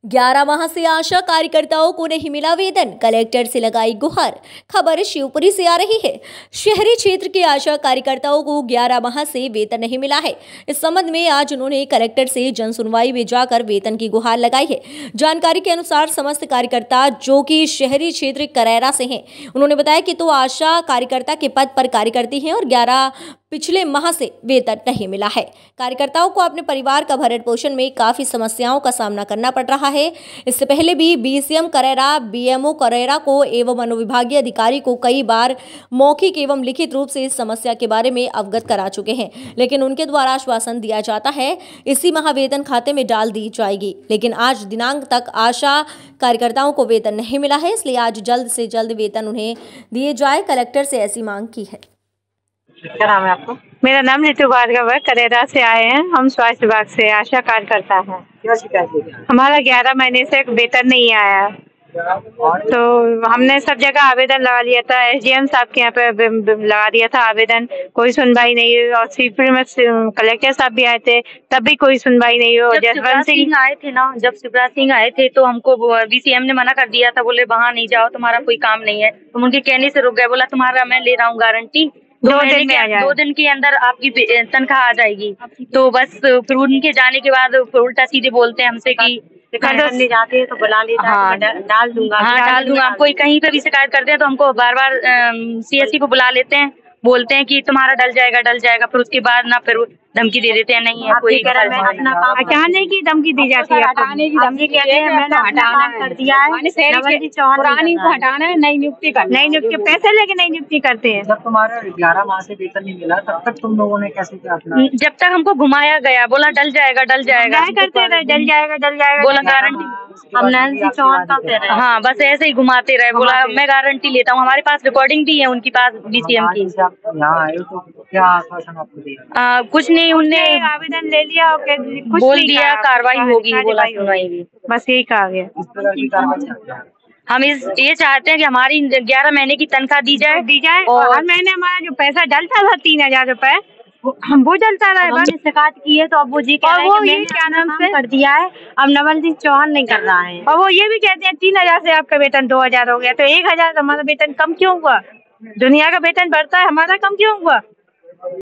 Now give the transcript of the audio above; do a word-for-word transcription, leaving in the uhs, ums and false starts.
ग्यारह माह से आशा कार्यकर्ताओं को नहीं मिला वेतन, कलेक्टर से लगाई गुहार। खबर शिवपुरी से आ रही है। शहरी क्षेत्र के आशा कार्यकर्ताओं को ग्यारह माह से वेतन नहीं मिला है। इस संबंध में आज उन्होंने कलेक्टर से जन सुनवाई में जाकर वेतन की गुहार लगाई है। जानकारी के अनुसार समस्त कार्यकर्ता जो कि शहरी क्षेत्र करैरा से हैं, उन्होंने बताया कि तो आशा कार्यकर्ता के पद पर कार्य करती हैं और ग्यारह पिछले माह से वेतन नहीं मिला है। कार्यकर्ताओं को अपने परिवार का भरण पोषण में काफी समस्याओं का सामना करना पड़ रहा है। इससे पहले भी बीसीएम करैरा, बीएमओ करैरा को एवं अनुविभागीय अधिकारी को कई बार मौखिक एवं लिखित रूप से इस समस्या के बारे में अवगत करा चुके हैं, लेकिन उनके द्वारा आश्वासन दिया जाता है इसी माह वेतन खाते में डाल दी जाएगी। लेकिन आज दिनांक तक आशा कार्यकर्ताओं को वेतन नहीं मिला है, इसलिए आज जल्द से जल्द वेतन उन्हें दिए जाए, कलेक्टर से ऐसी मांग की है। क्या नाम है आपका? मेरा नाम ऋतु भार्गव, करैरा से आए हैं। हम स्वास्थ्य विभाग से आशा कार्यकर्ता हैं। क्या शिकायत है? हमारा ग्यारह महीने से वेतन नहीं आया, तो हमने सब जगह आवेदन लगा लिया था। एसडीएम साहब के यहाँ पे लगा दिया था आवेदन, कोई सुनवाई नहीं हुई। और शिवपुरी में कलेक्टर साहब भी आए थे, तब भी कोई सुनवाई नहीं हुई। जसवंत सिंह आए थे ना, जब शिवराज सिंह आए थे तो हमको बीसीएम ने मना कर दिया था, बोले वहाँ नहीं जाओ, तुम्हारा कोई काम नहीं है। तुम उनके कहने से रुक गए, बोला तुम्हारा मैं ले रहा हूँ गारंटी, दो, दो दिन में आ दो दिन के अंदर आपकी तनख्वाह आ जाएगी। तो बस फिर उनके जाने के बाद उल्टा सीधे बोलते हैं हमसे कि करने जाते हैं तो बुला लेता है, हाँ डाल दूंगा हाँ डाल दूंगा। हम कोई कहीं पे भी शिकायत करते हैं तो हमको बार बार सीएससी को बुला लेते हैं, बोलते हैं कि तुम्हारा डल जाएगा डल जाएगा फिर उसके बाद ना फिर धमकी दे देते हैं, नहीं है कोई हटाने की धमकी दी जाती है। हटाने की धमकी कहते हैं, मैंने हटाना कर दिया है, पुरानी को हटाना है, नई नियुक्ति करना, नई नियुक्ति पैसे लेके नई नियुक्ति करते हैं। जब तुम्हारा ग्यारह माह से वेतन नहीं मिला तब तक तुम लोगों ने कैसे किया अपना? जब तक हमको घुमाया गया, बोला डल जाएगा डल जाएगा करते रहे, डल जाएगा डल जाएगा, बोला गारंटी। हम नैन्सी चौहान का कह रहे हैं। हाँ बस ऐसे ही घुमाते रहे, बोला मैं गारंटी लेता हूँ। हमारे पास रिकॉर्डिंग भी है उनके पास बीसीएम की। यहाँ आए तो क्या आश्वासन आपको दिया? कुछ नहीं, उनने आवेदन ले लिया, बोल दिया कार्रवाई होगी, बोला सुनवाई, बस यही कहा गया। इस प्रकार की कार्रवाई हम इस ये चाहते हैं कि हमारी ग्यारह महीने की तनख्वाह दी जाए दी जाए और हर महीने हमारा जो पैसा डलता था तीन हजार रूपए वो डलता रहा। हमने शिकायत की है तो अब वो जी कह रहे हैं कि मैंने क्या नाम से कर दिया है, अब नवल सिंह चौहान नहीं कर रहा है। और वो ये भी कहते हैं तीन हजार से आपका वेतन दो हजार हो गया, तो एक हजार हमारा वेतन कम क्यों हुआ? दुनिया का वेतन बढ़ता है, हमारा कम क्यों हुआ?